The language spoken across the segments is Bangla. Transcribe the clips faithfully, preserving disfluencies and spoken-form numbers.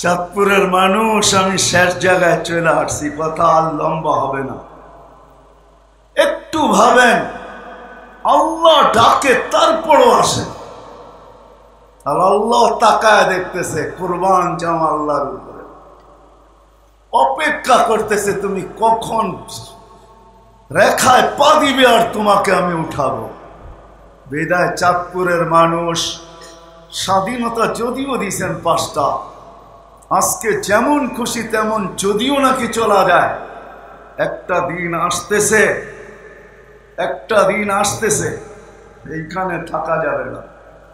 চাঁদপুরের মানুষ, আমি শেষ জায়গায় চলে আসছি, কথা আর লম্বা হবে না। একটু ভাবেন, আল্লাহ ডাকে তারপরও আসে, আর আল্লাহ তাকায় দেখতেছে কুরবান জামা আল্লাহর উপরে, অপেক্ষা করতেছে তুমি কখন রেখায় পা দিবে আর তোমাকে আমি উঠাবো। বিদায় চাঁদপুরের মানুষ স্বাধীনতা যদিও দিয়েছেন পাঁচটা, আজকে যেমন খুশি তেমন যদিও নাকি চলা যায়, একটা দিন আসতেছে, একটা দিন আসতেছে এইখানে থাকা যাবে না।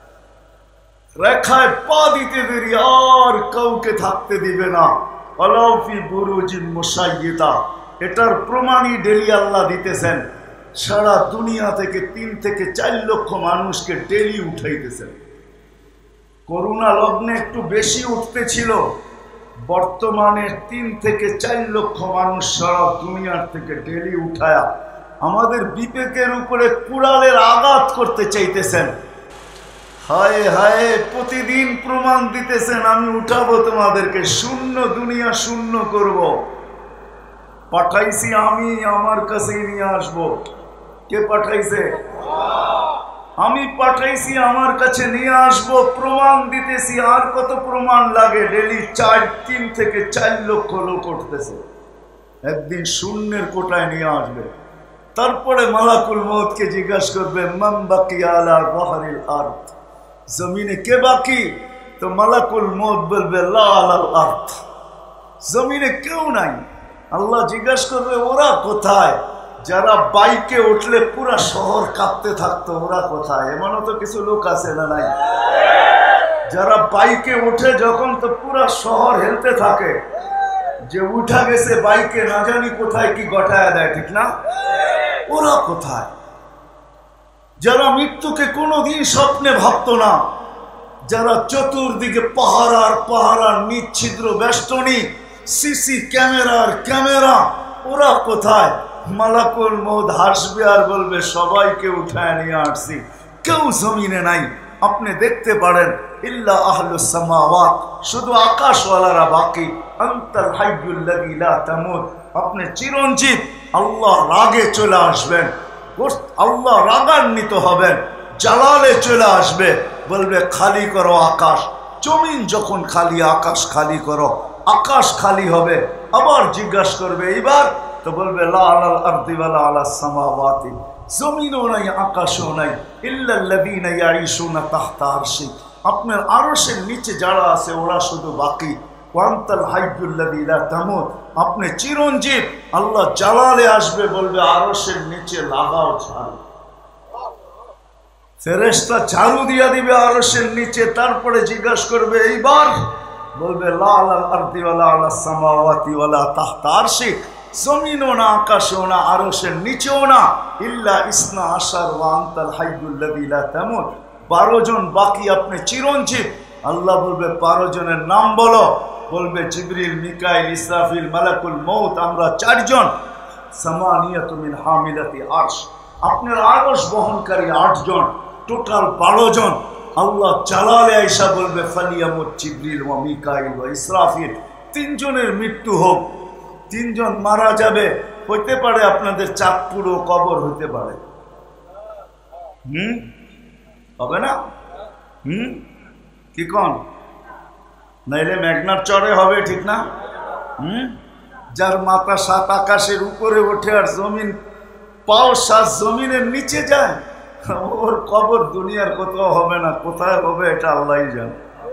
রেখায় পা দিতে দেরি আর কাউকে থাকতে দিবে না। আলাফি বুরুজিন মুশাইয়্যিদা, এটার প্রমাণই ডেলি আল্লাহ দিতেছেন। সারা দুনিয়া থেকে তিন থেকে চার লক্ষ মানুষকে ডেলি উঠাইতেছেন। করোনা লগ্নে একটু বেশি উঠতেছিল, বর্তমানে তিন থেকে চার লক্ষ মানুষ সারা দুনিয়ার থেকে ডেলি উঠায়া আমাদের বিবেকের উপরে কুড়ালের আঘাত করতে চাইতেছেন। হায় হায়, প্রতিদিন প্রমাণ দিতেছেন আমি উঠাবো তোমাদেরকে, শূন্য দুনিয়া শূন্য করব। পাঠাইছি আমি, আমার কাছেই নিয়ে আসবো। কে পাঠাইছে? আমি পাঠাইছি, আমার কাছে নিয়ে আসবো, প্রমাণ দিতেছি। আর কত প্রমাণ লাগে? ডেলি চার তিন থেকে চার লক্ষ লোক উঠতেছে, একদিন শূন্যের কোটায় নিয়ে আসবে। তারপরে মালাকুল মউতকে জিজ্ঞাসা করবে মান বাকিয়া আলা যাহরিল আরদ, জমিনে কে বাকি? তো মালাকুল মউত বলবে লা আলাল আরদ, জমিনে কেউ নাই। আল্লাহ জিজ্ঞাসা করবে ওরা কোথায়? যারা বাইকে উঠলে পুরা শহর কাঁপতে থাকতো, ওরা কোথায়? এমনও তো কিছু লোক আছে না নাই? যারা বাইকে উঠে যখন, তো পুরা শহর হেলতে থাকে, যে উঠা গেছে বাইকে না জানি কোথায় কি গটায়া দেয়, ঠিক না? ওরা কোথায়? যারা মৃত্যুকে কোনোদিন স্বপ্নে ভাবতো না, যারা চতুর্দিকে পাহারার পাহারার নিচ্ছিদ্র বেষ্টনী, সিসি ক্যামেরার ক্যামেরা, ওরা কোথায়? মালাকুল মউত হাসবে আর বলবে সবাইকে উঠায় নিয়ে আসছি, কেউ জমিনে নাই। আপনি দেখতে পারেন ইল্লা আহলুস সামাওয়াত, শুধু আকাশওয়ালারা বাকি। আনতাল হাইয়ুল্লাযী লা তামুত, আপনি চিরঞ্জীব। আল্লাহ রাগে চলে আসবেন, আল্লাহ রাগান্বিত হবেন, জালালে চলে আসবে, বলবে খালি করো আকাশ। জমিন যখন খালি, আকাশ খালি করো, আকাশ খালি হবে। আবার জিজ্ঞাসা করবে এইবার, তো বলবে লা আলাল আরদি ওয়ালা আলাস সামাওয়াতি, জমিনও নাই আকাশও নাই। ইল্লাল্লাযীনা ইয়াঈশুনা তাহতা আরশি, আপনার আরশের নিচে যারা আছে ওরা শুধু বাকি। ওয়ান্তাল হাইয়ুল্লাযী লা তামুত, আপনি চিরঞ্জীব। আল্লাহ জালালে আসবে, বলবে আরশের নিচে লাগাও ঝাড়ু। ফেরেশতা ঝাড়ু দিয়া দিবে আরশের নিচে। তারপরে জিজ্ঞাসা করবে এইবার, বলবে লা আলাল আরদি ওয়ালা আলাস সামাওয়াতি ওয়ালা তাহতা আরশি, জমিনও না আকাশও না আরশের নিচেও না। ইল্লা ইসনা আশার ওয়া আনতাল হাইয়ুল্লাযী লা তামুত, বারো জন বাকি, আপনি চিরঞ্জীব। আল্লাহ বলবে বারো জনের নাম বলো। বলবে জিবরিল, মিকাইল, ইসরাফিল, মালাকুল মউত, আমরা চারজন। সামানিয়াতু মিন হামিলাতি আরশ, আপনার আরশ বহনকারী আটজন, টোটাল বারো জন। আল্লাহ জালালে আয়েশা বলবে ফালিয়ামুত জিবরিল ওয়া মিকাইল ওয়া ইসরাফিল, তিনজনের মৃত্যু হোক। তিনজন মারা যাবে, হইতে পারে আপনাদের চাঁদপুরও কবর হইতে পারে। হুম, হবে না? হুম, কি কন? নাইলে মেঘনার চরে হবে, ঠিক না? হুম, যার মাথা সাত আকাশের উপরে ওঠে আর জমিন পাও সাত জমিনের নিচে যায়, ওর কবর দুনিয়ার কোথাও হবে না। কোথায় হবে এটা আল্লাহই জানে।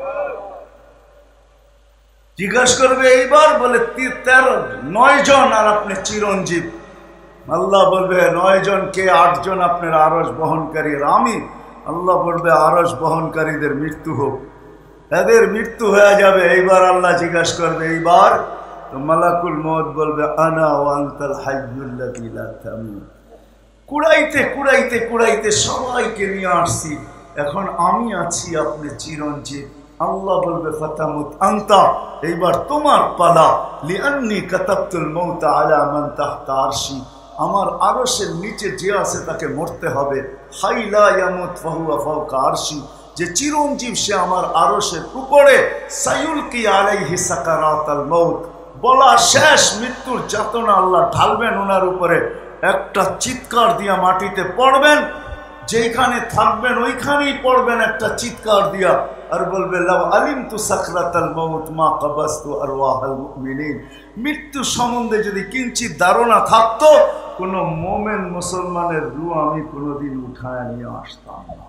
জিজ্ঞাসা করবে এইবার, বলে তেরো নয় জন, আর আপনি চিরঞ্জীব। আল্লাহ বলবে নয় জন কে? আটজন আপনার আরশ বহনকারী। আমি আল্লাহ বলবে আরশ বহনকারীদের মৃত্যু হোক, এদের মৃত্যু হয়ে যাবে। এইবার আল্লাহ জিজ্ঞাসা করবে এইবার, তো মালাকুল মউত বলবে আনা ওয়া আনতাল হাইয়ুল্লাযী লা তামুত। কুড়াইতে কুড়াইতে কুড়াইতে সবাইকে নিয়ে আসছি, এখন আমি আছি, আপনি চিরঞ্জীব। আল্লাহ বলবে ফাতামুত আনতা, এইবার তোমার পালা। লিআন্নী কাতাবতুল মউতা আলা মান তাহতা আরশি, আমার আরশের নিচে যে আছে তাকে মরতে হবে। হাই লা ইয়ামুত ফাহুয়া ফাওকা আরশি, যে চিরঞ্জীব সে আমার আরশের উপরে, সায়ুলকি আলাইহি সাকারাতাল মউত, বলা শেষ, মৃত্যুর যাতনা আল্লাহ ঢালবেন ওনার উপরে, একটা চিৎকার দিয়া মাটিতে পড়বেন, যেখানে থাকবেন ওইখানেই পড়বেন একটা চিৎকার দিয়া, আর বলবে লাউ আলিমতু সাকরাতাল মউত মা কাবাসতু আরওয়াহাল মুমিনিন। মৃত্যু সম্বন্ধে যদি কিঞ্চিত ধারণা থাকতো, কোনো মোমেন মুসলমানের রূহ আমি কোনোদিন উঠায় নিয়ে আসতাম না।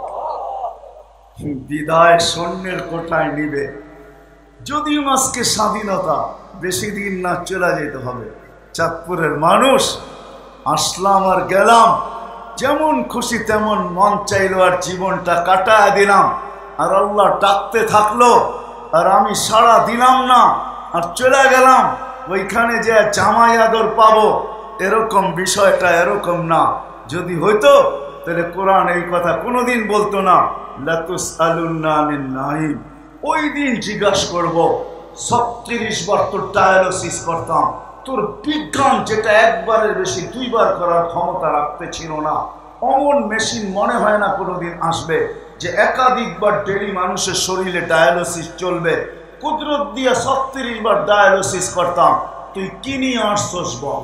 বিদায় সৈন্যের কোঠায় নিবে। যদিও আজকে স্বাধীনতা, বেশি দিন না চলে যেতে হবে। চাঁদপুরের মানুষ আসলাম আর গেলাম, যেমন খুশি তেমন মন চাইলো আর জীবনটা কাটায় দিলাম, আর আল্লাহ ডাকতে থাকলো আর আমি সাড়া দিলাম না আর চলে গেলাম। ওইখানে যে জামাই আদর পাবো এরকম বিষয়টা এরকম না। যদি হইতো তাহলে কোরআন এই কথা কোনোদিন বলতো না, লাতুসআলুন্না আনিন নাঈম। ওই দিন জিজ্ঞাসা করবো, ছত্রিশ বার তোর ডায়ালিসিস করতাম, তোর বিজ্ঞান যেটা একবারের বেশি দুইবার করার ক্ষমতা রাখতে ছিল না, অমন মেশিন মনে হয় না কোনোদিন আসবে যে একাধিকবার ডেলি মানুষের শরীরে ডায়ালিসিস চলবে। কুদরত দিয়ে ছত্রিশ বার ডায়ালিসিস করতাম, তুই কি নিয়ে আসছস বল?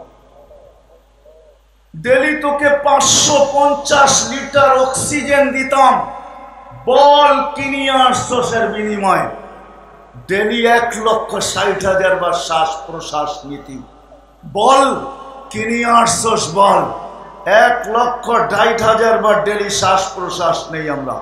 ডেলি তোকে পাঁচশো পঞ্চাশ লিটার অক্সিজেন দিতাম, বল কি নিয়ে আসছস এর বিনিময়? ডেলি এক লক্ষ ষাট হাজার বার শ্বাস প্রশ্বাস নীতি, বল কি নিয়ে আসছস বল? এক লক্ষ ষাট হাজার বার ডেলি শ্বাস প্রশ্বাস নেই আমরা,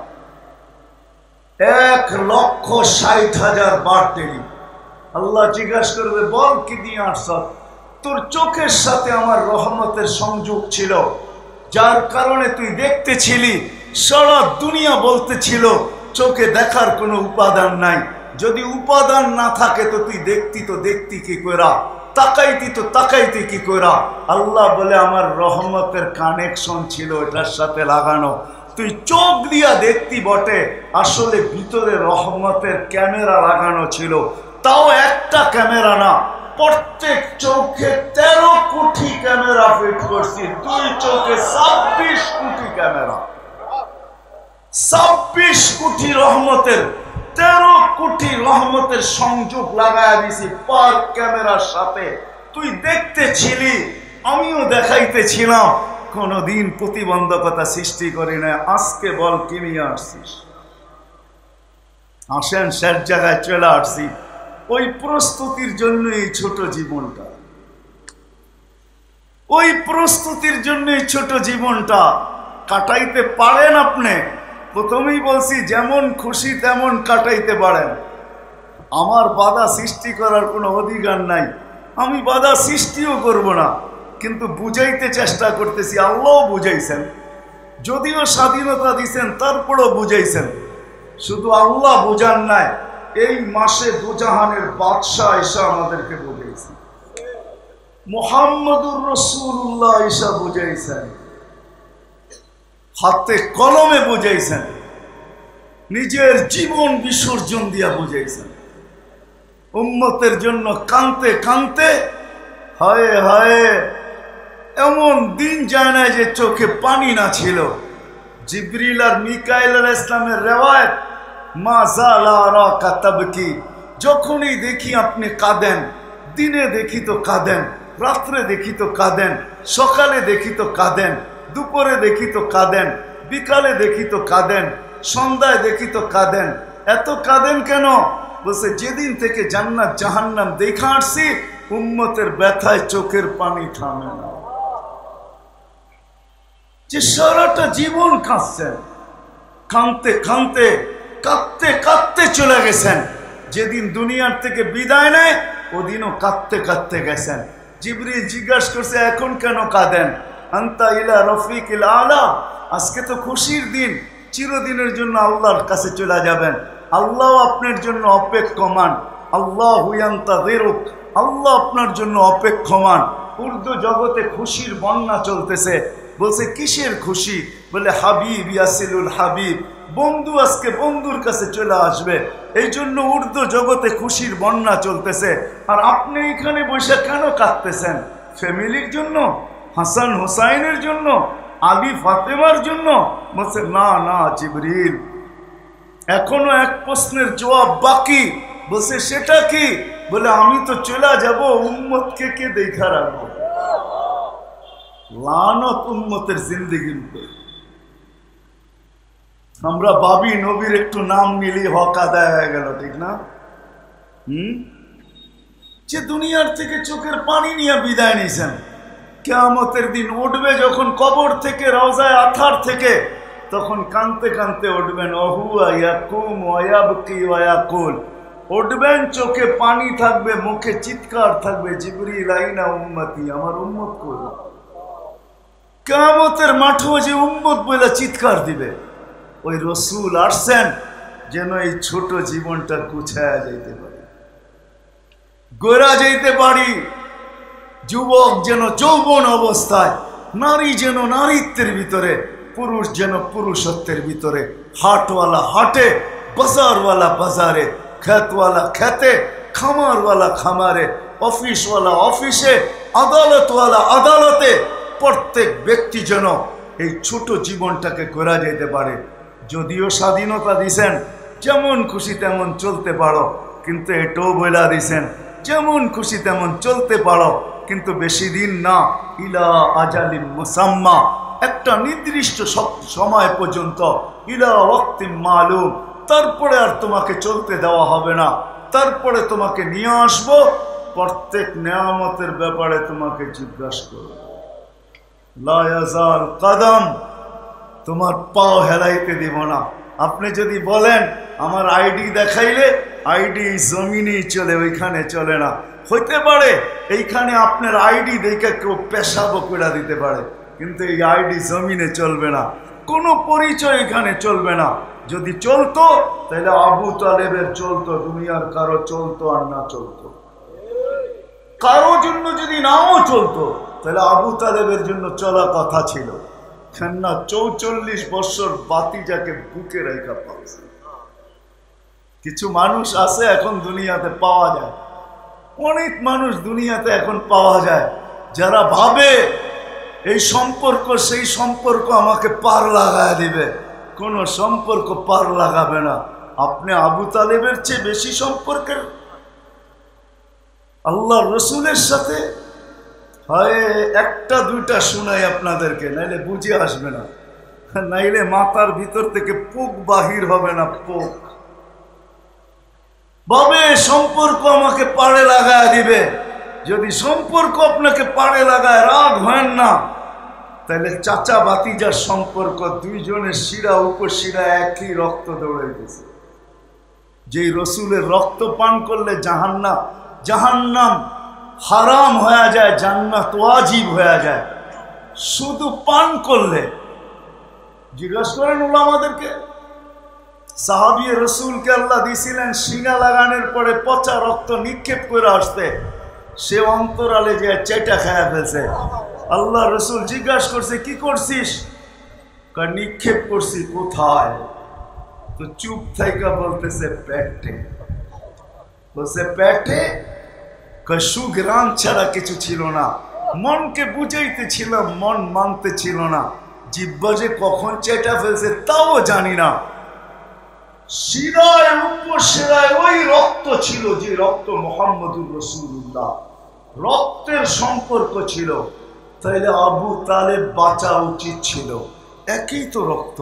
এক লক্ষ ষাট হাজার বার ডেলি। আল্লাহ জিজ্ঞাসা করবে, বল কি নিয়ে আসছস? তোর চোখের সাথে আমার রহমতের সংযোগ ছিল, যার কারণে তুই দেখতে ছিলি। সারা দুনিয়া বলতেছিল চোখে দেখার কোনো উপাদান নাই। যদি উপাদান না থাকে তো তুই দেখতি তো দেখতি কি কইরা, তাকাইতি তো তাকাইতি কি কইরা? আল্লাহ বলে আমার রহমতের কানেকশন ছিল এটার সাথে লাগানো। তুই চোখ দিয়া দেখতি বটে, আসলে ভিতরে রহমতের ক্যামেরা লাগানো ছিল। তাও একটা ক্যামেরা না, প্রত্যেক চোখে তেরো কোটি ক্যামেরা ফিট করছি। দুই চোখে ছাব্বিশ কোটি ক্যামেরা, ছাব্বিশ কোটি রহমতের, তেরো কোটি রহমতের সংযোগ লাগায় দিছি পার ক্যামেরার সাথে। তুই দেখতে ছিলি, আমিও দেখাইতেছিলাম, কোনদিন প্রতিবন্ধকতা সৃষ্টি করি না। আজকে বল কি নিয়ে আসছিস? আসেন শেষ জায়গায় চলে আসছি। ওই প্রস্তুতির জন্য এই ছোট জীবনটা, ওই প্রস্তুতির জন্য এই ছোট জীবনটা কাটাইতে পারেন আপনি। প্রথমেই বলছি যেমন খুশি তেমন কাটাইতে পারেন। আমার বাধা সৃষ্টি করার কোনো অধিকার নাই, আমি বাধা সৃষ্টিও করব না, কিন্তু বুঝাইতে চেষ্টা করতেছি। আল্লাহ বুঝাইছেন, যদিও স্বাধীনতা দিয়েছেন তারপরও বুঝাইছেন। শুধু আল্লাহ বুঝান নাই, এই মাসে দুজাহানের বাদশাহ এসে আমাদেরকে বুঝাইছেন, মুহাম্মদুর রাসূলুল্লাহ এসে বুঝাইছেন, হাতে কলমে বুঝাইছেন, নিজের জীবন বিসর্জন দিয়া বুঝাইছেন। উম্মতের জন্য কানতে কানতে হায় হায় এমন দিন যায় না যে চোখে পানি না ছিল। জিবরিল আর মিকাইল আলাইহিস সালামের রিওয়ায়াত, মা জালা রাকা তাবকি, যখনই দেখি আপনি কাঁদেন, দিনে দেখি তো কাঁদেন, রাত্রে দেখি তো কাঁদেন, সকালে দেখি তো কাঁদেন, দুপুরে দেখি তো কাঁদেন, বিকালে দেখি তো কাঁদেন, সন্ধ্যায় দেখি তো কাঁদেন। এত কাঁদেন কেন? বলছে যেদিন থেকে জান্নাত জাহান্নাম দেখা আসছি, উম্মতের ব্যথায় চোখের পানি থামে না। যে সারাটা জীবন কাঁদছেন, কাঁদতে কাঁদতে কাঁদতে কাঁদতে চলে গেছেন। যেদিন দুনিয়ার থেকে বিদায় নেয় ওদিনও কাঁদতে কাঁদতে গেছেন। জিবরিল জিজ্ঞাসা করছে, এখন কেন কাঁদেন? আনতা ইলা রফিকিল আলা, আজকে তো খুশির দিন, চিরদিনের জন্য আল্লাহর কাছে চলে যাবেন। আল্লাহ আপনার জন্য অপেক্ষমান, আল্লাহু ইয়ান্তাযিরুক, আল্লাহ আপনার জন্য অপেক্ষমান। উর্দু জগতে খুশির বন্যা চলতেছে। বলছে কিসের খুশি? বলে হাবিব ইয়াসিলুল হাবিব, বন্ধু আজকে বন্ধুর কাছে চলে আসবে, এই জন্য উর্দু জগতে খুশির বন্যা চলতেছে। আর আপনি এখানে বসে কেন কাঁদতেছেন? ফ্যামিলির জন্য, হাসান হুসাইনের জন্য, আলী ফাতেমার জন্য? বলছে না না জিবরিল, এখনো এক প্রশ্নের জবাব বাকি। বলছে সেটা কি? বলে আমি তো চলে যাব, উম্মতকে কে দেখা রাখবো? লানত উম্মতের জিন্দেগির উপর। আমরা ভাবি নবীর একটু নাম নিলি হক আদায় হয়ে গেল, ঠিক না? হুম, যে দুনিয়ার থেকে চোখের পানি নিয়ে বিদায় নিয়েছেন, কিয়ামতের দিন উঠবে যখন কবর থেকে, রওজায়ে আথার থেকে, তখন কানতে কানতে উঠবেন। অহুয়া ইয়াকুম ওয়া ইয়াবকি ওয়া ইয়াকুল, উঠবেন, চোখে পানি থাকবে, মুখে চিৎকার থাকবে, জিবরিল আইনা উম্মতি, আমার উম্মত কই? কিয়ামতের মাঠে যে উম্মত বলে চিৎকার দিবে। ওই রসুল আসছেন যেন এই ছোট জীবনটা গুছায়া যাইতে পারে, গোরা যাইতে পারি। যুবক যেন যৌবন অবস্থায়, নারী যেন নারীত্বের ভিতরে, পুরুষ যেন পুরুষত্বের ভিতরে, হাটওয়ালা হাটে, বাজারওয়ালা বাজারে, খেতওয়ালা খেতে, খামারওয়ালা খামারে, অফিসওয়ালা অফিসে, আদালতওয়ালা আদালতে, প্রত্যেক ব্যক্তি যেন এই ছোট জীবনটাকে করা যেতে পারে। যদিও স্বাধীনতা দিছেন, যেমন খুশি তেমন চলতে পারো, কিন্তু এটাও বইলা দিছেন যেমন খুশি তেমন চলতে পারো, কিন্তু বেশি দিন না। ইলা আজালিম মুসাম্মা, একটা নির্দিষ্ট সময় পর্যন্ত, ইলা ওয়াক্তিম মালুম, তারপরে আর তোমাকে চলতে দেওয়া হবে না। তারপরে তোমাকে নিয়ে আসবো, প্রত্যেক নেয়ামতের ব্যাপারে তোমাকে জিজ্ঞাসা করব। লা ইয়াজাল কদম, তোমার পাও হেলাইতে দিব না। আপনি যদি বলেন আমার আইডি দেখাইলে, আইডি জমিনেই চলে, ওইখানে চলে না। হইতে পারে এইখানে আপনার আইডি দেখে কেউ পেশাবো করে দিতে পারে, কিন্তু এই আইডি জমিনে চলবে না, কোনো পরিচয় এখানে চলবে না। যদি চলতো তাহলে আবু তালেবের চলতো, দুনিয়ার কারো চলতো আর না চলতো। কারো জন্য যদি নাও চলতো তাহলে আবু তালেবের জন্য চলা কথা ছিল। কেননা চৌচল্লিশ বছর বাতিজাকে বুকে রেখা পাচ্ছে। কিছু মানুষ আছে এখন দুনিয়াতে পাওয়া যায়, অনেক মানুষ দুনিয়াতে এখন পাওয়া যায়, যারা ভাবে এই সম্পর্ক সেই সম্পর্ক আমাকে পার লাগায় দিবে। কোনো সম্পর্ক পার লাগাবে না। আপনি আবু তালেবের চেয়ে বেশি সম্পর্কের আল্লাহ রসুলের সাথে হয়। একটা দুইটা শোনাই আপনাদেরকে, নাইলে বুঝে আসবে না, নাইলে মাথার ভিতর থেকে পোক বাহির হবে না। পোক ভাবে সম্পর্ক আমাকে পাড়ে লাগায় দিবে। যদি সম্পর্ক আপনাকে পাড়ে লাগায়, রাগ হয় না, তাহলে চাচা বাতিজার সম্পর্ক, দুইজনের শিরা উপশিরা একই রক্ত দৌড়াইতেছে। যেই রসুলের রক্ত পান করলে জাহান্নাম জাহান্নাম হারাম হয়ে যায়, জান্নাত ওয়াজিব হয়ে যায় শুধু পান করলে। জিজ্ঞাসা করেন ওলামাদেরকে, সাহাবী রসুলকে আল্লাহ দিয়েছিলেন শিঙা লাগানোর পরে পচা রক্ত নিক্ষেপ করে আসতে, সে অন্তরালে যে চেটা খায়া ফেলছে। আল্লাহ রসুল জিজ্ঞাসা করছে কি করছিস? নিক্ষেপ করছি। কোথায়? তো চুপ থাইকা বলতেছে পেটে। বলছে পেটে? সুগ্রাম ছাড়া কিছু ছিল না। মনকে বুঝাইতে ছিল, মন মানতে ছিল না। জিহ্বা যে কখন চেটা ফেলছে তাও জানি না। শিরায় উপশিরায় ওই রক্ত ছিল যে রক্ত মুহাম্মদুর রাসূলুল্লাহ, রক্তের সম্পর্ক ছিল। তাইলে আবু তালেব বাঁচা উচিত ছিল, একই তো রক্ত।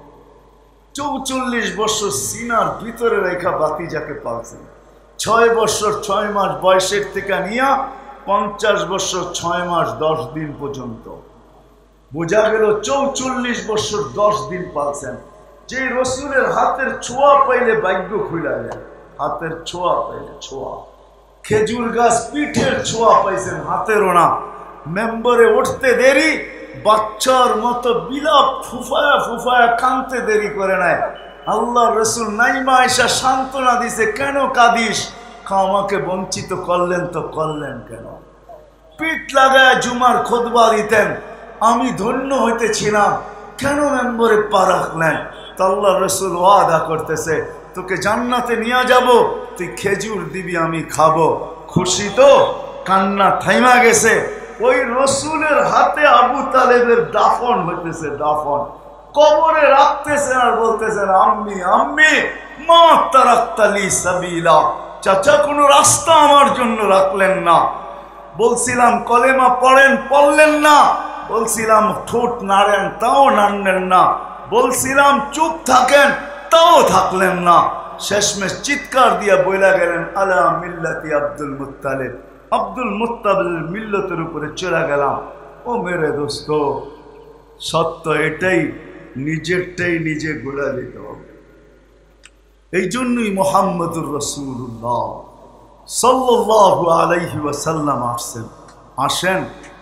চৌচল্লিশ বছর সিনার ভিতরে রেখা বাতিজাকে পালছেন। ছয় বছর ছয় মাস বয়সের থেকে নিয়ে পঞ্চাশ বছর ছয় মাস দশ দিন পর্যন্ত, বোঝা গেল চৌচল্লিশ বছর দশ দিন পালছেন। যে রসুলের হাতের ছোঁয়া পাইলে ভাগ্য খুলে যায়। হাতের ছোঁয়া পাইলে, ছোঁয়া, খেজুর গাছ পিঠের ছোঁয়া পাইছেন, হাতেরও না। মেম্বরে উঠতে দেরি, বাচ্চার মতো বিলাপ ফুফায়া ফুফায়া কানতে দেরি করে নেয়। আল্লাহ রসুল নাইমা এসা সান্ত্বনা দিছে, কেন কাঁদিস? আমাকে বঞ্চিত করলেন তো করলেন কেন? পিঠ লাগায় জুমার খুতবা দিতেন, আমি ধন্য হইতেছিলাম, কেন মেম্বরে পা রাখলেন? তো আল্লাহ রসুল ওয়াদা করতেছে, তোকে জান্নাতে নিয়ে যাব, তুই খেজুর দিবি, আমি খাবো। খুশি তো? কান্না থাইমা গেছে। ওই রসুলের হাতে আবু তালেবের দাফন হইতেছে, দাফন। কবরে রাখতেছেন আর বলতেছেন আম্মি আম্মি মা তারাক্তালি সাবিলা, চাচা কোনো রাস্তা আমার জন্য রাখলেন না। বলছিলাম কলেমা পড়েন, পড়লেন না। বলছিলাম ঠোঁট নাড়েন, তাও নাড়লেন না। বলছিলাম চুপ থাকেন, তাও থাকলেন না। শেষমেশ চিৎকার দিয়ে বইলা গেলেন আলা মিল্লাতি আব্দুল মুত্তালিব, আব্দুল মুত্তালিবের মিল্লতের উপরে চলে গেলাম। ও মেরে দোস্ত, সত্য এটাই, নিজেরটাই নিজে গোড়া দিতে হবে। এই জন্যই মুহাম্মদুর রাসূলুল্লাহ সাল্লাল্লাহু আলাইহি ওয়াসাল্লাম আসেন। আসেন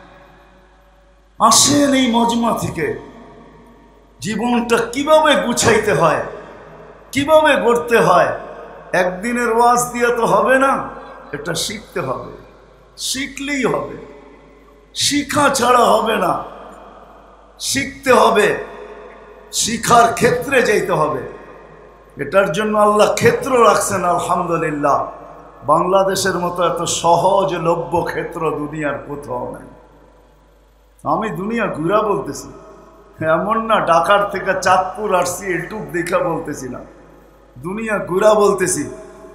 আসেন এই মজমা থেকে জীবনটা কিভাবে গুছাইতে হয়, কিভাবে গড়তে হয়। একদিনের ওয়াজ দিয়ে তো হবে না, এটা শিখতে হবে। শিখলেই হবে, শিখা ছাড়া হবে না। শিখতে হবে, শিখার ক্ষেত্রে যেতে হবে। এটার জন্য আল্লাহ ক্ষেত্র রাখছেন আলহামদুলিল্লাহ। বাংলাদেশের মতো এত সহজলভ্য ক্ষেত্র দুনিয়ার কোথাও নাই। আমি দুনিয়া ঘুরা বলতেছি, এমন না ঢাকার থেকে চাঁদপুর আসছি ইউটিউব দেখা বলতেছি না, দুনিয়া ঘুরা বলতেছি।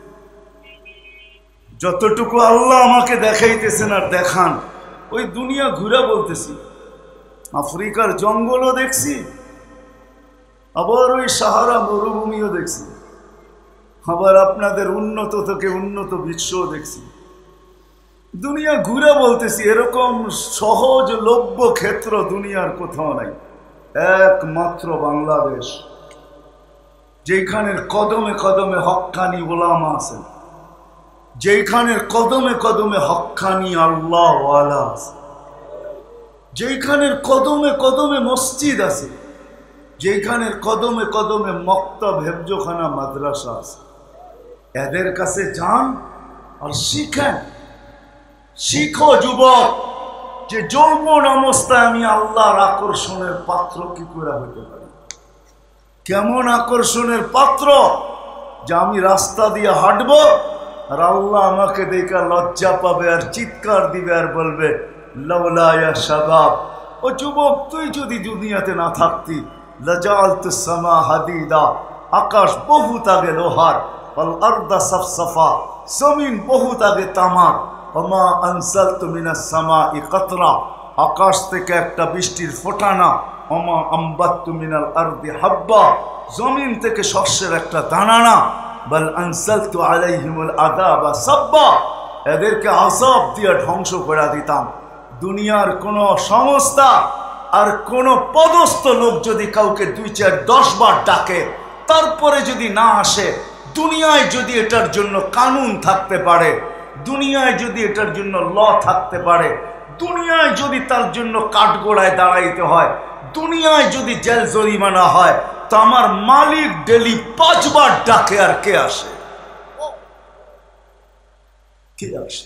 যতটুকু আল্লাহ আমাকে দেখাইতেছেন আর দেখান, ওই দুনিয়া ঘুরা বলতেছি। আফ্রিকার জঙ্গলও দেখছি, আবার ওই সাহারা মরুভূমিও দেখছি, আবার আপনাদের উন্নত থেকে উন্নত বিশ্বও দেখছি। দুনিয়া ঘুরে বলতেছি। এরকম সহজলভ্য ক্ষেত্র দুনিয়ার কোথাও নাই, একমাত্র বাংলাদেশ, যেখানের কদমে কদমে হক্কানি ওলামা আছেন, যেখানের কদমে কদমে হক্কানি আল্লাহ ওয়ালা আছে, যেখানের কদমে কদমে মসজিদ আছে, যেখানের কদমে কদমে মক্তব হেফজোখানা মাদ্রাসা আছে। এদের কাছে যান আর শিখেন। শিখো যুবক, যে যৌবন অবস্থায় আমি আল্লাহর আকর্ষণের পাত্র কি করে হইতে পারি। কেমন আকর্ষণের পাত্র, যে আমি রাস্তা দিয়ে হাঁটবো আর আল্লাহ আমাকে দেখে লজ্জা পাবে আর চিৎকার দিবে আর বলবে লাউলা ইয়া শাবাব, ও যুবক তুই যদি দুনিয়াতে না থাকতি লাজালতু সামা হাদিদা, আকাশ বহুত আগে লোহার, ওয়াল আরদা সাফসাফা, জমিন বহুত আগে তামার, ওমা আনসালতু মিনাস সামাই কাতরা, আকাশ থেকে একটা বৃষ্টির ফোঁটানা, ওমা আম্বাততু মিনাল আরদি হাব্বা, জমিন থেকে শস্যের একটা দানা না, বাল আনসালতু আলাইহিমুল আযাবা সাব্বা, এদেরকে আযাব দিয়ে ধ্বংস করে দিতাম। দুনিয়ার কোনো সংস্থা আর কোনো পদস্থ লোক যদি কাউকে দুই চার দশ বার ডাকে, তারপরে যদি না আসে, দুনিয়ায় যদি এটার জন্য কানুন থাকতে পারে, দুনিয়ায় যদি এটার জন্য ল থাকতে পারে, দুনিয়ায় যদি তার জন্য কাঠগোড়ায় দাঁড়াইতে হয়, দুনিয়ায় যদি জেল জরিমানা হয়, তো আমার মালিক ডেলি পাঁচবার ডাকে আর কে আসে? কে আসে?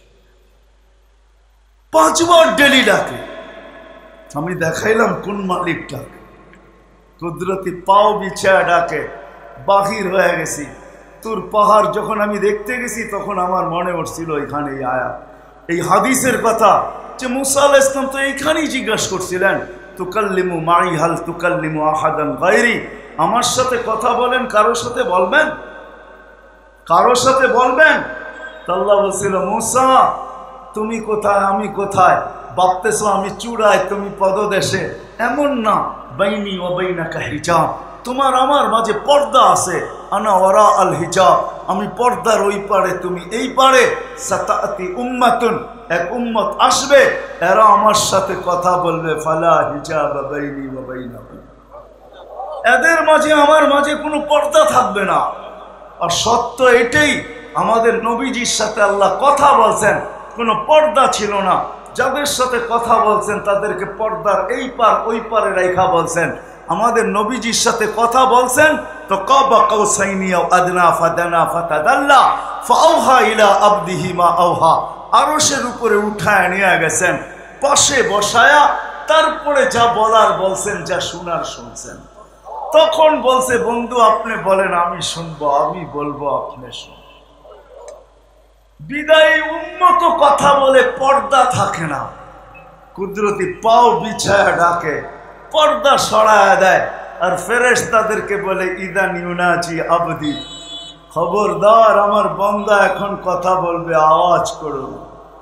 পাঁচবার ডেলি ডাকে। আমি দেখাইলাম কোন মালিক ডাকে। কুদরতি পাও বিছায়া ডাকে, বাহির হয়ে গেছি। তোর পাহাড় যখন আমি দেখতে গেছি তখন আমার মনে উঠছিল এখানে এই আয়াত, এই হাদিসের কথা, যে মুসা আলাইহিস সালাম তো এইখানেই জিজ্ঞাসা করছিলেন তুকাল্লিমু মাই হাল তুকাল্লিমু আহাদান গায়রি, আমার সাথে কথা বলেন, কারোর সাথে বলবেন? কারোর সাথে বলবেন? আল্লাহ বলছিল মুসা তুমি কোথায় আমি কোথায়, ভাবতেছো আমি চূড়ায় তুমি পদদেশে, এমন না। বাইনি ওয়া বাইনাকা হিজাব, তোমার আমার মাঝে পর্দা আছে। আনা ওয়ারা আল হিজাব, আমি পর্দার ওই পারে তুমি এই পারে। সাতাতি উম্মাতুন, এক উম্মত আসবে, এরা আমার সাথে কথা বলবে। ফালা হিজাব বাইনি ওয়া বাইনাহুম, এদের মাঝে আমার মাঝে কোনো পর্দা থাকবে না। আর সত্য এটাই, আমাদের নবীজির সাথে আল্লাহ কথা বলছেন, কোনো পর্দা ছিল না। যাদের সাথে কথা বলছেন তাদেরকে পর্দার এই পার ওই পারে রেখা বলছেন। আমাদের নবীজির সাথে কথা বলছেন তো কাবা কাউসাইনি আও আদনা ফাদানা ফাতাদাল্লা ফাওহা ইলা আবদিহি মা আওহা, আরশের উপরে উঠায় নিয়ে গেছেন, পাশে বসায়া তারপরে যা বলার বলছেন, যা শোনার শুনছেন। তখন বলছে বন্ধু আপনি বলেন আমি শুনবো, আমি বলবো আপনি শুনবেন। বিদায়ী উম্মত কথা বলে, পর্দা থাকে না। কুদরতি পাও বিছায়া ডাকে, পর্দা সরায়া দেয়। আর ফেরেশতাদেরকে বলে ইদান ইউনাজি আবদি, খবরদার আমার বান্দা এখন কথা বলবে, আওয়াজ করুন।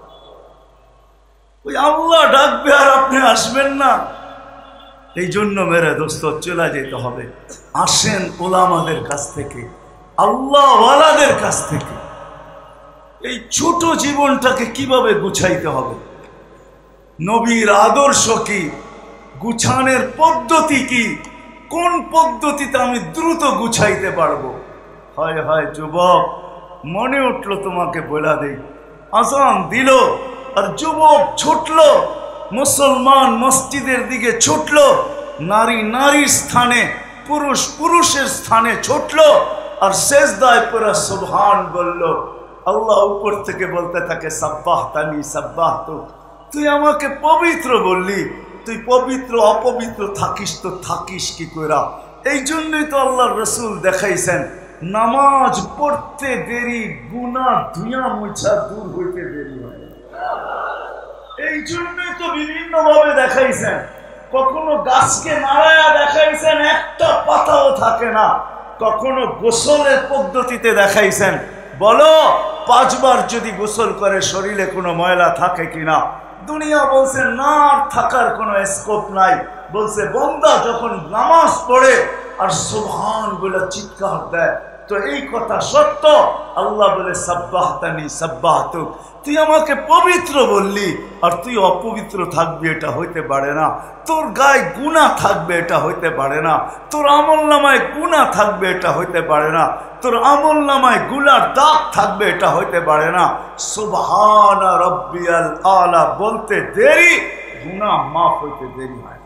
ওই আল্লাহ ডাকবে আর আপনি আসবেন না। এই জন্য মেরে দোস্ত চলে যেতে হবে। আসেন ওলামাদের কাছ থেকে, আল্লাহ ওয়ালাদের কাছ থেকে। এই ছোট জীবনটাকে কিভাবে গুছাইতে হবে, নবীর আদর্শ কি, গুছানোর পদ্ধতি কি, কোন পদ্ধতিতে আমি দ্রুত গুছাইতে পারবো। হয় হয় যুবক, মনে উঠলো তোমাকে বলা দেই, আজান দিল আর যুবক ছুটলো, মুসলমান মসজিদের দিকে ছুটলো, নারী নারীর স্থানে, পুরুষ পুরুষের স্থানে ছুটলো, আর সেজদায় পুরা সুবহান বলল। আল্লাহ উপর থেকে বলতে থাকে সাব্বাহতানি সাব্বাহতু, তুই আমাকে পবিত্র বললি, তুই পবিত্র অপবিত্র থাকিস তো থাকিস কি কইরা। এই জন্যই তো আল্লাহর রাসূল দেখাইছেন নামাজ পড়তে দেরি গুনাহ ধুইয়া মুছা দূর হইতে দেরি হয়। এই জন্যই তো বিভিন্ন ভাবে দেখাইছেন, কখনো গাছকে মারায়া দেখাইছেন একটা পাতাও থাকে না, কখনো গোসলের পদ্ধতিতে দেখাইছেন, বলো পাঁচবার যদি গোসল করে শরীরে কোনো ময়লা থাকে কিনা। দুনিয়া বলছে না, আর থাকার কোনো স্কোপ নাই। বলছে বান্দা যখন নামাজ পড়ে আর সুবহান বলে চিৎকার দেয়, তো এই কথা সত্য। আল্লাহ বলে সাব্বাহতানি সাব্বাহতু, তুই আমাকে পবিত্র বললি আর তুই অপবিত্র থাকবি, এটা হইতে পারে না। তোর গায়ে গুনাহ থাকবে, এটা হইতে পারে না। তোর আমল নামায় গুনাহ থাকবে, এটা হইতে পারে না। তোর আমল নামায় গুনার দাগ থাকবে, এটা হইতে পারে না। সুবহানা রাব্বিয়াল আলা বলতে দেরি, গুনাহ মাফ হইতে দেরি হয়।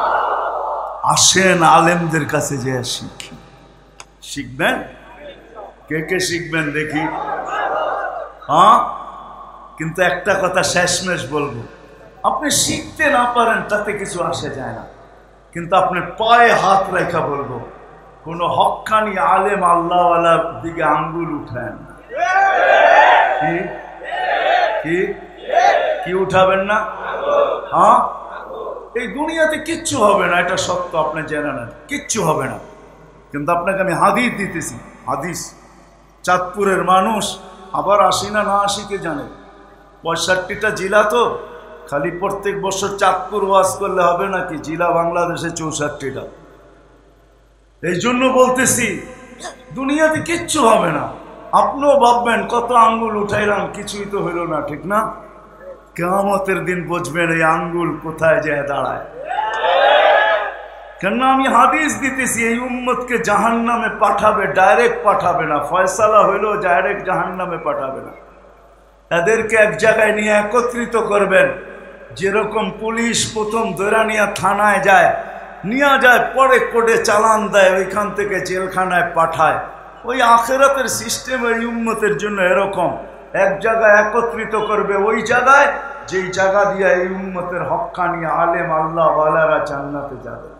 আসেন আলেমদের কাছে যে শিখি, শিখবেন। কে কে শিখবেন দেখি? হ্যাঁ, কিন্তু একটা কথা শেষমেশ বলবো, আপনি শিখতে না পারেন তাতে কিছু আসে যায় না, কিন্তু আপনি পায়ে হাত রেখা বলবো, কোনো হক্কানি আলেম আল্লাহওয়ালার দিকে আঙ্গুল উঠায় না। কি কি কি উঠাবেন না? হ্যাঁ, এই দুনিয়াতে কিচ্ছু হবে না, এটা সত্য, আপনি জেনে নেন, কিচ্ছু হবে না। কিন্তু আপনাকে আমি হাদিস দিতেছি, হাদিস। চাঁদপুরের মানুষ, আবার আসি না না আসি কে জানে, পঁয়ষট্টিটা জেলা, তো খালি প্রত্যেক বছর চাঁদপুর ওয়াজ করলে হবে নাকি? জেলা বাংলাদেশে চৌষট্টিটা। এই জন্য বলতেছি দুনিয়াতে কিচ্ছু হবে না। আপনিও ভাববেন কত আঙ্গুল উঠাইলাম, কিছুই তো হইল না, ঠিক না? কিয়ামতের দিন বুঝবেন এই আঙ্গুল কোথায় যায় দাঁড়ায়। কেন আমি হাদিস দিতেছি, এই উম্মতকে জাহান্নামে পাঠাবে, ডাইরেক্ট পাঠাবে না, ফয়সালা হইলেও ডাইরেক্ট জাহান্নামে পাঠাবে না। এদেরকে এক জায়গায় নিয়ে একত্রিত করবেন, যেরকম পুলিশ প্রথম ধরে নিয়ে থানায় যায়, নিয়ে যায়, পরে কোর্টে চালান দেয়, ওইখান থেকে জেলখানায় পাঠায়। ওই আখিরাতের সিস্টেম এই উম্মতের জন্য এরকম, এক জায়গায় একত্রিত করবে, ওই জায়গায় যেই জায়গা দিয়ে এই উম্মতের হক্কানি আলেম আল্লাহ ওয়ালারা জান্নাতে যাবে।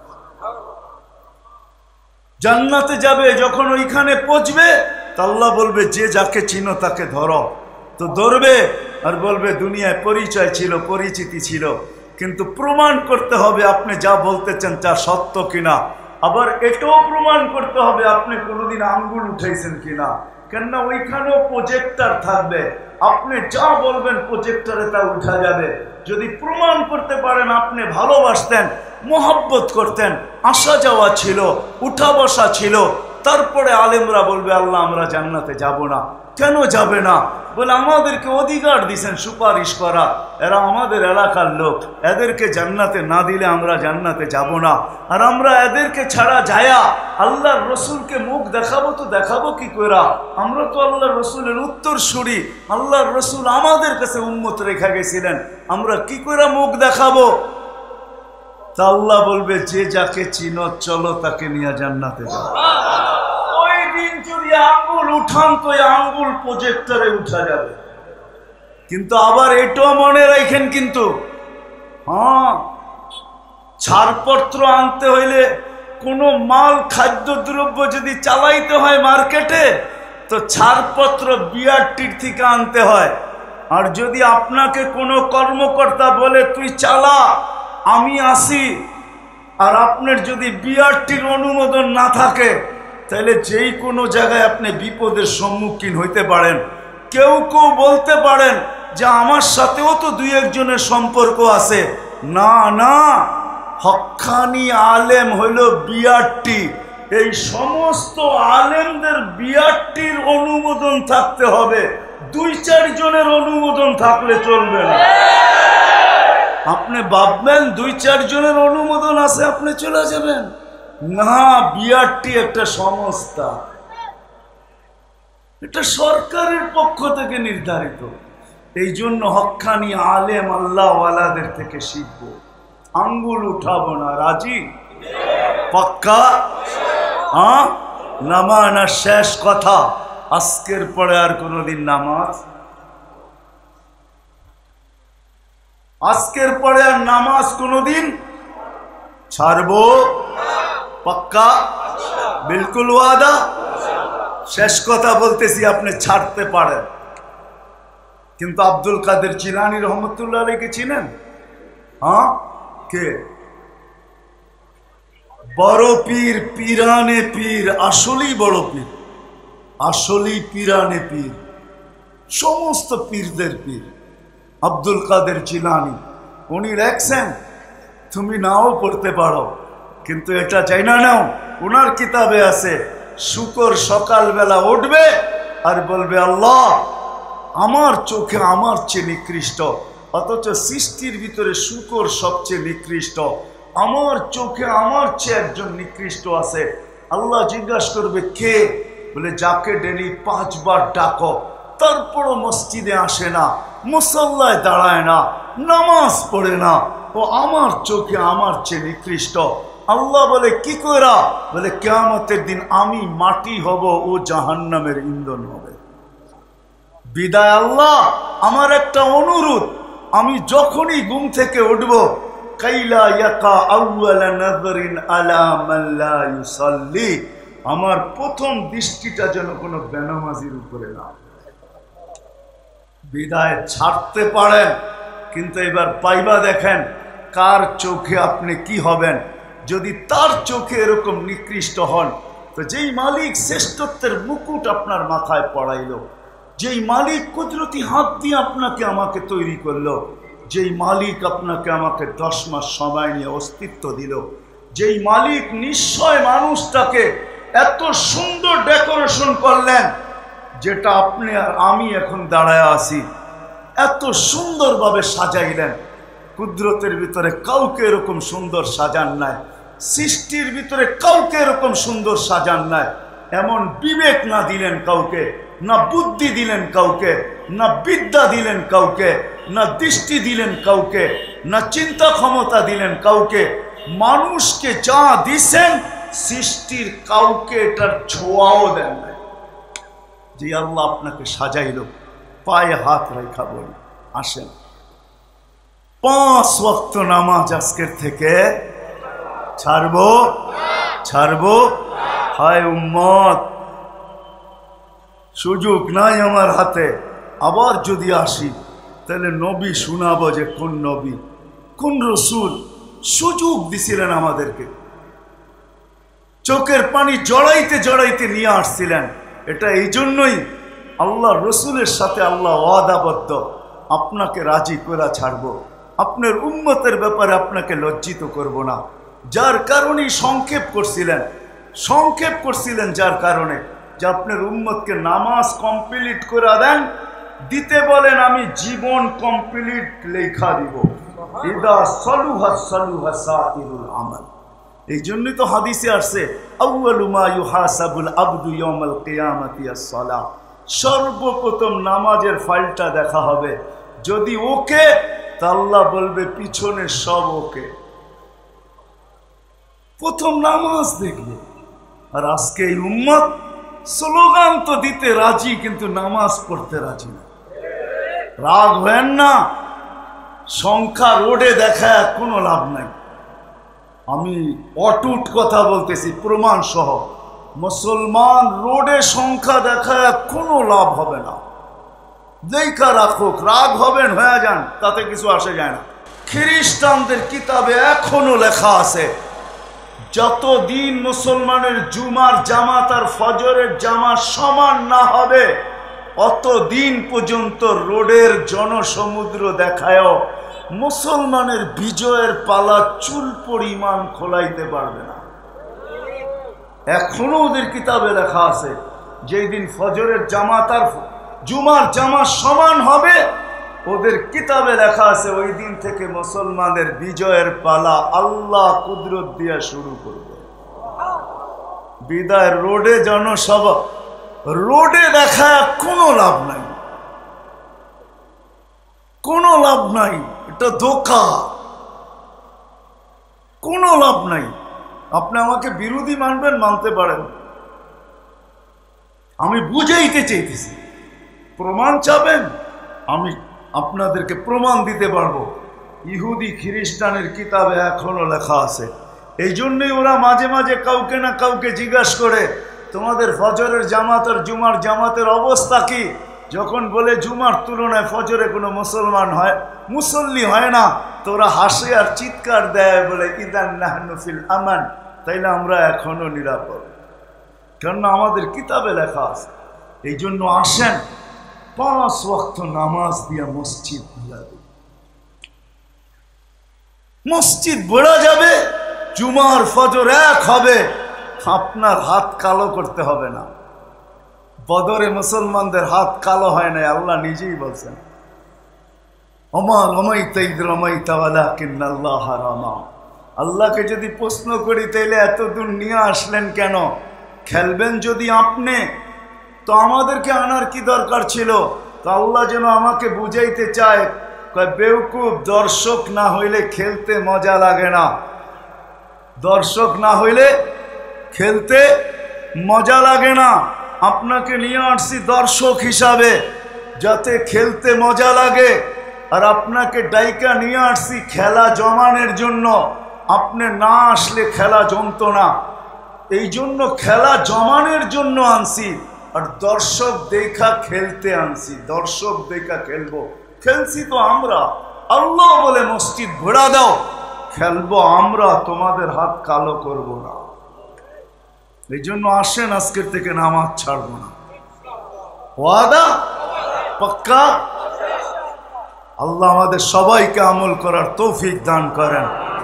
জান্নাতে যাবে যখন ওইখানে পৌঁছবে, তা আল্লাহ বলবে যে যাকে চিনো তাকে ধরো, তো ধরবে আর বলবে দুনিয়ায় পরিচয় ছিল, পরিচিতি ছিল, কিন্তু প্রমাণ করতে হবে আপনি যা বলতেছেন তা সত্য কিনা। আবার এটাও প্রমাণ করতে হবে আপনি কোনোদিন আঙ্গুল উঠাইছেন কিনা, কেননা ওইখানেও প্রজেক্টর থাকবে, আপনি যা বলবেন প্রজেক্টরে তা উঠা যাবে। যদি প্রমাণ করতে পারেন আপনি ভালোবাসতেন, মোহাব্বত করতেন, আসা যাওয়া ছিল, উঠা বসা ছিল, তারপরে আলেমরা বলবে আল্লাহ আমরা জান্নাতে যাব না। কেন যাবে না? বলে আমাদেরকে অধিকার দিয়েছেন সুপারিশ করা, এরা আমাদের এলাকার লোক, এদেরকে জান্নাতে না দিলে আমরা জান্নাতে যাব না। আর আমরা এদেরকে ছাড়া যায়া আল্লাহর রসুলকে মুখ দেখাবো, তো দেখাবো কি করে? আমরা তো আল্লাহর রসুলের উত্তরসূরি, আল্লাহর রসুল আমাদের কাছে উম্মত রেখা গেছিলেন, আমরা কি করে মুখ দেখাবো? তা আল্লাহ বলবে যে যাকে চিনো চলো তাকে নিয়ে জান্নাতে যাও। ওই দিন যদি আঙ্গুল উঠান তো আঙ্গুল প্রজেক্টরে উঠা যাবে। কিন্তু আবার এটাও মনে রাখেন, কিন্তু হ্যাঁ, ছাড়পত্র আনতে হইলে কোনো মাল খাদ্যদ্রব্য যদি চালাইতে হয় মার্কেটে, তো ছাড়পত্র বিআরটির থেকে আনতে হয়। আর যদি আপনাকে কোনো কর্মকর্তা বলে তুই চালা আমি আসি, আর আপনার যদি বিআরটির অনুমোদন না থাকে তাহলে যেই কোনো জায়গায় আপনি বিপদের সম্মুখীন হইতে পারেন। কেউ কেউ বলতে পারেন যে আমার সাথেও তো দুই একজনের সম্পর্ক আছে। না না, হক্কানি আলেম হইল বিআরটি। এই সমস্ত আলেমদের বিআরটির অনুমোদন থাকতে হবে, দুই চার জনের অনুমোদন থাকলে চলবে না। আপনি ভাববেন দুই চার জনের অনুমোদন আছে আপনি চলে যাবেন, না, বিআরটি একটা সংস্থা, এটা সরকারের পক্ষ থেকে নির্ধারিত। এই জন্য হক্কানি আলেম আল্লাহওয়ালাদের থেকে শিখব, আঙ্গুল উঠাবো না। রাজি? পাক্কা? হ্যাঁ, নামাজ না শেষ কথা, আজকের পরে আর কোনোদিন নামাজ, আজকের পরে আর নামাজ কোনোদিন ছাড়বো? পাক্কা? বিলকুল ওয়াদা? শেষ কথা বলতেছি, আপনি ছাড়তে পারেন। কিন্তু আব্দুল কাদের জিলানী রহমতুল্লাহ আলাইহি চিনেন? হ্যাঁ, কে? বড় পীর, পীরানে পীর, আসলেই বড় পীর, আসলেই পীরানে পীর, সমস্ত পীরদের পীর আব্দুল কাদের জিলানী। উনি লেখছেন, তুমি নাও পড়তে পারো, কিন্তু এটা চাই না নাও, ওনার কিতাবে আছে, শুকর সকালবেলা উঠবে আর বলবে আল্লাহ আমার চোখে আমার চেয়ে নিকৃষ্ট, অথচ সৃষ্টির ভিতরে শুকর সবচেয়ে নিকৃষ্ট, আমার চোখে আমার চেয়ে একজন নিকৃষ্ট আছে। আল্লাহ জিজ্ঞাসা করবে কে? বলে যাকে ডেলি পাঁচবার ডাকো তারপরও মসজিদে আসে না, মুসল্লায় দাঁড়ায় না, নামাজ পড়ে না, ও আমার চোখে আমার চেয়ে নিকৃষ্ট। আল্লাহ বলে কি করা? বলে কিয়ামতের দিন আমি মাটি হব, ও জাহান্নামের ইন্ধন হবে। বিদায় আল্লাহ, আমার একটা অনুরোধ, আমি যখনই ঘুম থেকে উঠব, কাইলা ইয়াকা আউয়ালা নাযরিন আলা মান লা ইউসাল্লি, আমার প্রথম দৃষ্টিটা যেন কোনো বেনামাজির উপরে না। বিদায় ছাড়তে পারেন, কিন্তু এবার পাইবা দেখেন কার চোখে আপনি কি হবেন। যদি তার চোখে এরকম নিকৃষ্ট হন, তো যেই মালিক শ্রেষ্ঠত্বের মুকুট আপনার মাথায় পড়াইল, যেই মালিক কুদরতি হাত দিয়ে আপনাকে আমাকে তৈরি করলো, যেই মালিক আপনাকে আমাকে দশ মাস সময় নিয়ে অস্তিত্ব দিল, যেই মালিক নিশ্চয় মানুষটাকে এত সুন্দর ডেকোরেশন করলেন, যেটা আপনি আর আমি এখন দাঁড়ায় আছি, এত সুন্দরভাবে সাজাইলেন। কুদরতের ভিতরে কাউকে এরকম সুন্দর সাজান নাই, সৃষ্টির ভিতরে কাউকে এরকম সুন্দর সাজান নাই। এমন বিবেক না দিলেন কাউকে, না বুদ্ধি দিলেন কাউকে, না বিদ্যা দিলেন কাউকে, না দৃষ্টি দিলেন কাউকে, না চিন্তা ক্ষমতা দিলেন কাউকে। মানুষকে যা দিছেন সৃষ্টির কাউকে এটার ছোঁয়াও দেন নাই। যে আল্লাহ আপনাকে সাজাইল, পায়ে হাত রেখা বলি আসেন, পাঁচ ওয়াক্ত নামাজ আজকের থেকে ছাড়বো? ছাড়বো? হায় উম্মত, সুযোগ নাই আমার হাতে। আবার যদি আসি তাহলে নবী শোনাবো যে কোন নবী কোন রসুল সুযোগ দিছিলেন আমাদেরকে, চোখের পানি জড়াইতে জড়াইতে নিয়ে আসছিলেন। এটা এই জন্যই আল্লাহ রসুলের সাথে আল্লাহ ওয়াদাবদ্ধ, আপনাকে রাজি করে ছাড়বো, আপনার উম্মতের ব্যাপারে আপনাকে লজ্জিত করব না। যার কারণেই সংক্ষেপ করছিলেন, সংক্ষেপ করছিলেন যার কারণে যে আপনার উম্মতকে নামাজ কমপ্লিট করে দেন, দিতে বলেন আমি জীবন কমপ্লিট লেখা দিব। ইদা সালুহা সালুহা সাইরুল আমাল। এই জন্যই তো হাদিসে আসছে আউয়ালু মা ইউহাসাবুল আবদু ইয়াউমাল কিয়ামাতি আস-সালাহ, সর্বপ্রথম নামাজের ফাইলটা দেখা হবে। যদি ওকে, তা আল্লাহ বলবে পিছনে সব ওকে, প্রথম নামাজ দেখবে। আর আজকে এই উম্মত স্লোগান তো দিতে রাজি, কিন্তু নামাজ পড়তে রাজি না। রাগ হেন না, সংখ্যা রোডে দেখায় কোনো লাভ নাই। আমি অটুট কথা বলতেছি প্রমাণ সহ, মুসলমান রোডে সংখ্যা দেখায় কোনো লাভ হবে না। দেখা রাখুক, রাগ হবেন হয়ে যান, তাতে কিছু আসে যায় না। খ্রিস্টানদের কিতাবে এখনো লেখা আছে যতদিন মুসলমানের জুমার জামাত আর ফজরের জামাত সমান না হবে অতদিন পর্যন্ত রোডের জনসমুদ্র দেখায়ও মুসলমানের বিজয়ের পালা চুল পরিমাণ খোলাইতে পারবে না। এখনো ওদের কিতাবে লেখা আছে যেই দিন ফজরের জামাত আর জুমার জামাত সমান হবে ওদের কিতাবে লেখা আছে ওই দিন থেকে মুসলমানের বিজয়ের পালা আল্লাহ কুদরত দিয়া শুরু করবে। বিদায় রোডে জনসভা রোডে দেখা কোনো লাভ নাই, কোনো লাভ নাই, এটা ধোঁকা, কোনো লাভ নাই। আপনি আমাকে বিরোধী মানবেন, মানতে পারেন, আমি বুঝাইতে চাইতেছি। প্রমাণ চাবেন, আমি আপনাদেরকে প্রমাণ দিতে পারবো। ইহুদি খ্রিস্টানের কিতাবে এখনো লেখা আছে। এই জন্যই ওরা মাঝে মাঝে কাউকে না কাউকে জিজ্ঞাসা করে তোমাদের ফজরের জামাত আর জুমার জামাতের অবস্থা কি? যখন বলে জুমার তুলনায় ফজরে কোনো মুসলমান হয় মুসল্লি হয় না, তোরা হাসে আর চিৎকার দেয় বলে ইদান নাহনু ফিল আমান, তাইলে আমরা এখনো নিরাপদ। কেননা আমাদের কিতাবে লেখা আছে। এই জন্য আসেন পাঁচ ওয়াক্ত নামাজ দিয়া মসজিদ ভরা দিই। মসজিদ ভরা যাবে, জুমার ফজর এক হবে, আপনার হাত কালো করতে হবে না। বদরে মুসলমানদের হাত কালো হয় না, আল্লাহ নিজেই বলছেন ওমা রমাইতা ইদ রমাইতা ওয়ালাকিন্নাল্লাহ রামা। আল্লাহকে যদি প্রশ্ন করি তাইলে এত দূর নিয়ে আসলেন কেন? খেলবেন যদি আপনি, তো আমাদেরকে আনার কি দরকার ছিল? তো আল্লাহ যেন আমাকে বুঝাইতে চায়, কয় বেউকুফ, দর্শক না হইলে খেলতে মজা লাগে না। দর্শক না হইলে খেলতে মজা লাগে না। আপনাকে নিয়ে আসছি দর্শক হিসাবে যাতে খেলতে মজা লাগে, আর আপনাকে ডাইকা নিয়ে আসছি খেলা জমানের জন্য। আপনি না আসলে খেলা জমতো না, এই জন্য খেলা জমানের জন্য আনছি, আর দর্শক দেখা খেলতে আনছি। দর্শক দেখা খেলবো, খেলছি তো আমরা। আল্লাহ বলে মসজিদ ভরা দাও, খেলবো আমরা, তোমাদের হাত কালো করব না। এই জন্য আসেন, আজকের থেকে নামাজ ছাড়বো না। ওয়াদা পাক্কা? আল্লাহ আমাদের সবাইকে আমল করার তৌফিক দান করেন।